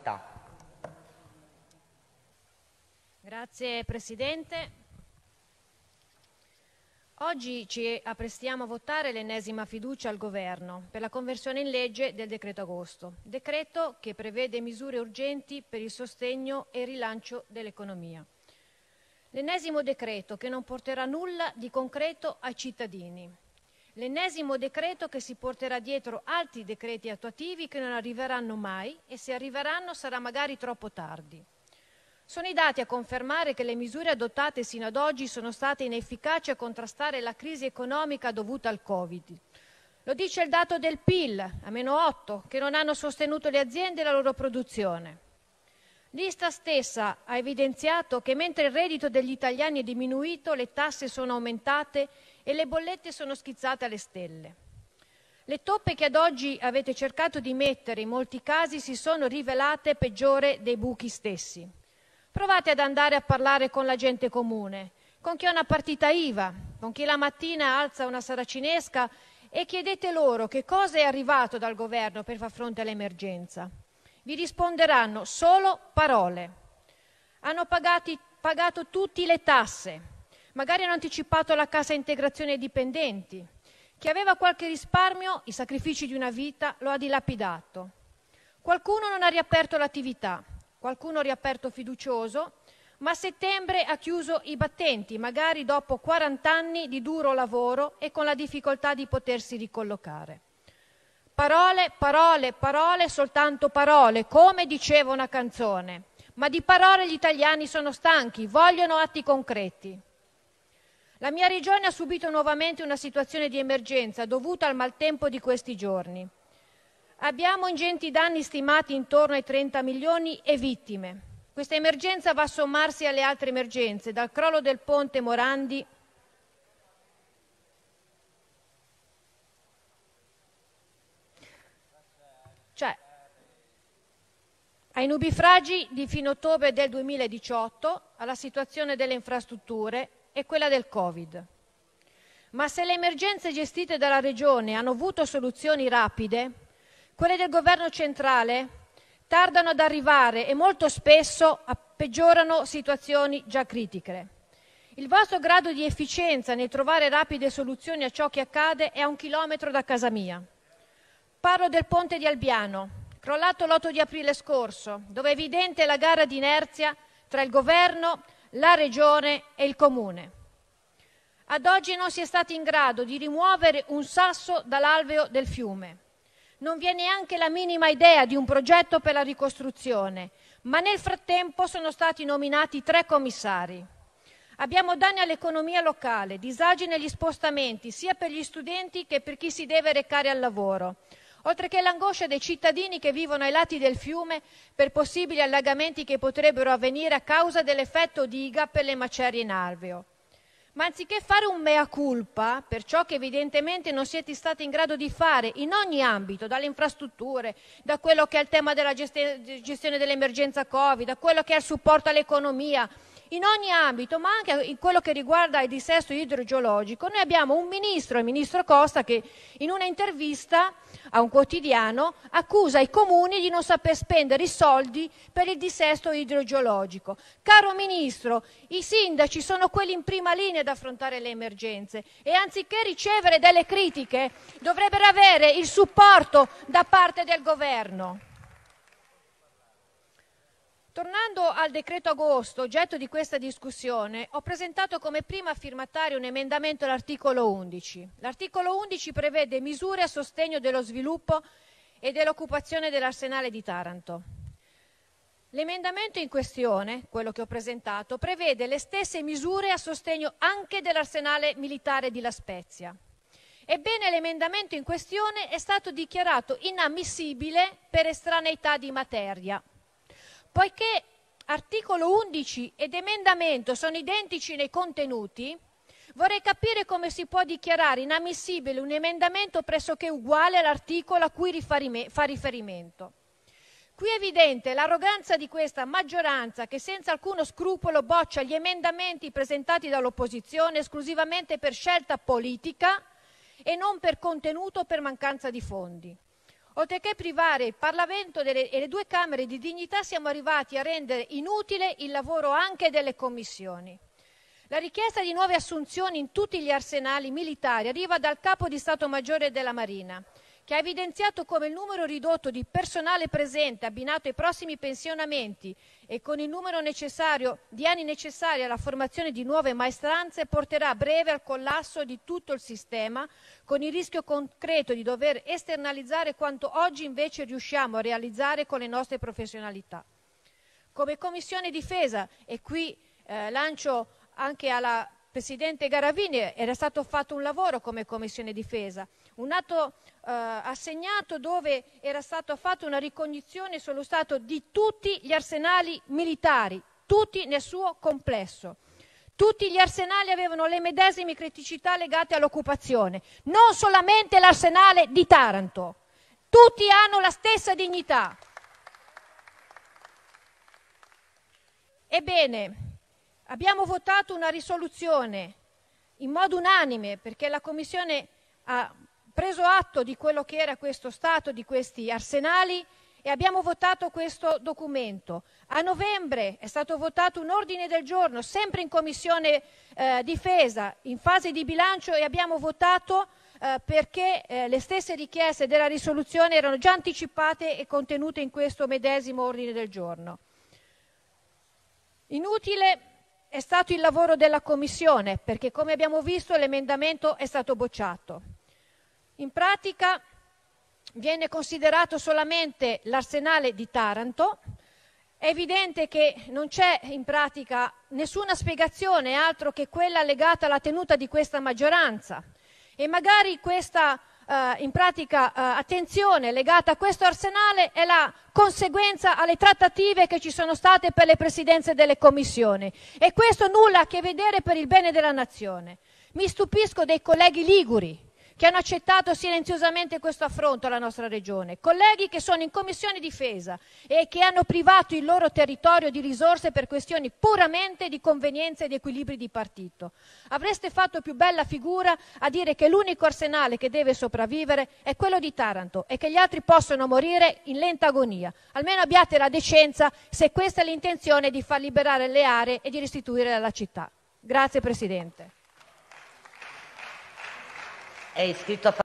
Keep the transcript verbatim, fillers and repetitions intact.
città. Grazie Presidente. Oggi ci apprestiamo a votare l'ennesima fiducia al Governo per la conversione in legge del decreto agosto, decreto che prevede misure urgenti per il sostegno e il rilancio dell'economia. L'ennesimo decreto che non porterà nulla di concreto ai cittadini. L'ennesimo decreto che si porterà dietro altri decreti attuativi che non arriveranno mai e se arriveranno sarà magari troppo tardi. Sono i dati a confermare che le misure adottate sino ad oggi sono state inefficaci a contrastare la crisi economica dovuta al Covid. Lo dice il dato del P I L, a meno otto, che non hanno sostenuto le aziende e la loro produzione. L'Istat stessa ha evidenziato che mentre il reddito degli italiani è diminuito, le tasse sono aumentate e le bollette sono schizzate alle stelle. Le toppe che ad oggi avete cercato di mettere in molti casi si sono rivelate peggiore dei buchi stessi. Provate ad andare a parlare con la gente comune, con chi ha una partita I V A, con chi la mattina alza una saracinesca e chiedete loro che cosa è arrivato dal governo per far fronte all'emergenza. Vi risponderanno solo parole. Hanno pagati, pagato tutti le tasse, magari hanno anticipato la cassa integrazione ai dipendenti. Chi aveva qualche risparmio, i sacrifici di una vita, lo ha dilapidato. Qualcuno non ha riaperto l'attività. Qualcuno ha riaperto fiducioso, ma a settembre ha chiuso i battenti, magari dopo quaranta anni di duro lavoro e con la difficoltà di potersi ricollocare. Parole, parole, parole, soltanto parole, come diceva una canzone. Ma di parole gli italiani sono stanchi, vogliono atti concreti. La mia regione ha subito nuovamente una situazione di emergenza dovuta al maltempo di questi giorni. Abbiamo ingenti danni stimati intorno ai trenta milioni e vittime. Questa emergenza va a sommarsi alle altre emergenze, dal crollo del ponte Morandi cioè ai nubifragi di fine ottobre del duemiladiciotto, alla situazione delle infrastrutture e quella del Covid. Ma se le emergenze gestite dalla Regione hanno avuto soluzioni rapide, quelle del governo centrale tardano ad arrivare e molto spesso peggiorano situazioni già critiche. Il vostro grado di efficienza nel trovare rapide soluzioni a ciò che accade è a un chilometro da casa mia. Parlo del ponte di Albiano, crollato l'otto di aprile scorso, dove è evidente la gara di inerzia tra il governo, la regione e il comune. Ad oggi non si è stati in grado di rimuovere un sasso dall'alveo del fiume. Non vi è neanche la minima idea di un progetto per la ricostruzione, ma nel frattempo sono stati nominati tre commissari. Abbiamo danni all'economia locale, disagi negli spostamenti, sia per gli studenti che per chi si deve recare al lavoro, oltre che l'angoscia dei cittadini che vivono ai lati del fiume per possibili allagamenti che potrebbero avvenire a causa dell'effetto diga per le macerie in alveo. Ma anziché fare un mea culpa per ciò che evidentemente non siete stati in grado di fare in ogni ambito, dalle infrastrutture, da quello che è il tema della gestione dell'emergenza Covid, da quello che è il supporto all'economia, in ogni ambito, ma anche in quello che riguarda il dissesto idrogeologico, noi abbiamo un ministro, il ministro Costa, che in una intervista a un quotidiano accusa i comuni di non saper spendere i soldi per il dissesto idrogeologico. Caro ministro, i sindaci sono quelli in prima linea ad affrontare le emergenze e anziché ricevere delle critiche dovrebbero avere il supporto da parte del governo. Tornando al decreto agosto, oggetto di questa discussione, ho presentato come prima firmataria un emendamento all'articolo undici. L'articolo undici prevede misure a sostegno dello sviluppo e dell'occupazione dell'Arsenale di Taranto. L'emendamento in questione, quello che ho presentato, prevede le stesse misure a sostegno anche dell'Arsenale militare di La Spezia. Ebbene, l'emendamento in questione è stato dichiarato inammissibile per estraneità di materia. Poiché articolo undici ed emendamento sono identici nei contenuti, vorrei capire come si può dichiarare inammissibile un emendamento pressoché uguale all'articolo a cui fa riferimento. Qui è evidente l'arroganza di questa maggioranza che senza alcuno scrupolo boccia gli emendamenti presentati dall'opposizione esclusivamente per scelta politica e non per contenuto o per mancanza di fondi. Oltre che privare il Parlamento delle, e le due Camere di dignità, siamo arrivati a rendere inutile il lavoro anche delle commissioni. La richiesta di nuove assunzioni in tutti gli arsenali militari arriva dal Capo di Stato Maggiore della Marina, che ha evidenziato come il numero ridotto di personale presente, abbinato ai prossimi pensionamenti e con il numero necessario di anni necessari alla formazione di nuove maestranze, porterà a breve al collasso di tutto il sistema, con il rischio concreto di dover esternalizzare quanto oggi invece riusciamo a realizzare con le nostre professionalità. Come Commissione Difesa, e qui eh, lancio anche alla Presidente Garavini, era stato fatto un lavoro come Commissione Difesa, un atto eh, assegnato dove era stata fatta una ricognizione sullo stato di tutti gli arsenali militari, tutti nel suo complesso. Tutti gli arsenali avevano le medesime criticità legate all'occupazione, non solamente l'arsenale di Taranto. Tutti hanno la stessa dignità. Ebbene, abbiamo votato una risoluzione in modo unanime perché la Commissione ha preso atto di quello che era questo stato di questi arsenali e abbiamo votato questo documento. A novembre è stato votato un ordine del giorno, sempre in Commissione eh, Difesa, in fase di bilancio, e abbiamo votato eh, perché eh, le stesse richieste della risoluzione erano già anticipate e contenute in questo medesimo ordine del giorno. Inutile è stato il lavoro della Commissione perché, come abbiamo visto, l'emendamento è stato bocciato. In pratica viene considerato solamente l'arsenale di Taranto. È evidente che non c'è in pratica nessuna spiegazione altro che quella legata alla tenuta di questa maggioranza, e magari questa eh, in pratica eh, attenzione legata a questo arsenale è la conseguenza alle trattative che ci sono state per le presidenze delle commissioni, e questo nulla a che vedere per il bene della nazione. Mi stupisco dei colleghi liguri che hanno accettato silenziosamente questo affronto alla nostra regione, colleghi che sono in Commissione Difesa e che hanno privato il loro territorio di risorse per questioni puramente di convenienza e di equilibri di partito. Avreste fatto più bella figura a dire che l'unico arsenale che deve sopravvivere è quello di Taranto e che gli altri possono morire in lenta agonia. Almeno abbiate la decenza, se questa è l'intenzione, di far liberare le aree e di restituire alla città. Grazie Presidente. È iscritto a